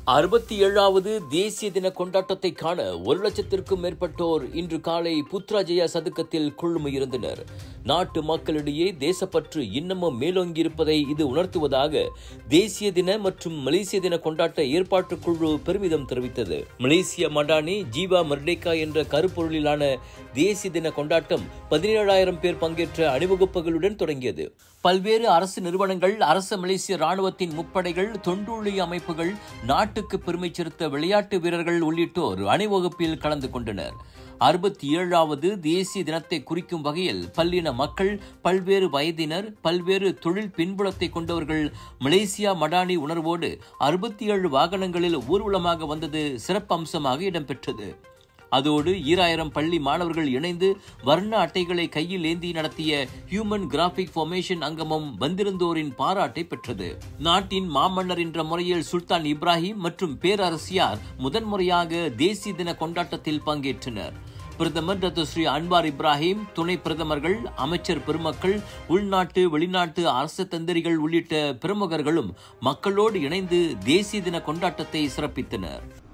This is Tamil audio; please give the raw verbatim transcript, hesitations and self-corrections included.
அறுபத்தி ஏழாவது தேசிய தின கொண்டாட்டத்தை காண ஒரு லட்சத்திற்கும் மேற்பட்டோர் இன்று காலை புத்ராஜயா சதுக்கத்தில் குழுமியிருந்தனர். நாட்டு மக்களிடையே தேசப்பற்று இன்னமும் மேலோங்கியிருப்பதை இது உணர்த்துவதாக தேசிய தின மற்றும் மலேசிய தின கொண்டாட்ட ஏற்பாட்டு குழு பெருமிதம் தெரிவித்தது. மலேசிய மடானி ஜீவா மர்டேகா என்ற கருப்பொருளிலான தேசிய தின கொண்டாட்டம் பதினேழாயிரம் பேர் பங்கேற்ற அணிவகுப்புகளுடன் தொடங்கியது. பல்வேறு அரசு நிறுவனங்கள், அரச மலேசிய ராணுவத்தின் முப்படைகள், தொண்டூழி அமைப்புகள், நாட்டுக்கு பெருமை சேர்த்த விளையாட்டு வீரர்கள் உள்ளிட்டோர் அணிவகுப்பில் கலந்து கொண்டனர். அறுபத்தி ஏழாவது தேசிய தினத்தை குறிக்கும் வகையில் பல்லின மக்கள், பல்வேறு வயதினர், பல்வேறு தொழில் பின்புலத்தை கொண்டவர்கள் மலேசியா மடானி உணர்வோடு அறுபத்தி ஏழு வாகனங்களில் ஊர்வலமாக வந்தது சிறப்பம்சமாக இடம்பெற்றது. அதோடு ஈராயிரம் பள்ளி மாணவர்கள் இணைந்து வர்ண அட்டைகளை கையில் ஏந்தி நடத்திய ஹியூமன் கிராபிக் ஃபார்மேஷன் அங்கமும் வந்திருந்தோரின் பாராட்டை பெற்றது. நாட்டின் மாமன்னர் என்ற முறையில் சுல்தான் இப்ராஹிம் மற்றும் பேரரசியார் முதன்முறையாக தேசிய தின கொண்டாட்டத்தில் பங்கேற்றனர். பிரதமர் டாக்டர் ஸ்ரீ அன்வார் இப்ராஹிம், துணை பிரதமர்கள், அமைச்சர் பெருமக்கள், உள்நாட்டு வெளிநாட்டு அரசு தந்திரிகள் உள்ளிட்ட பிரமுகர்களும் மக்களோடு இணைந்து தேசிய தின கொண்டாட்டத்தை சிறப்பித்தனர்.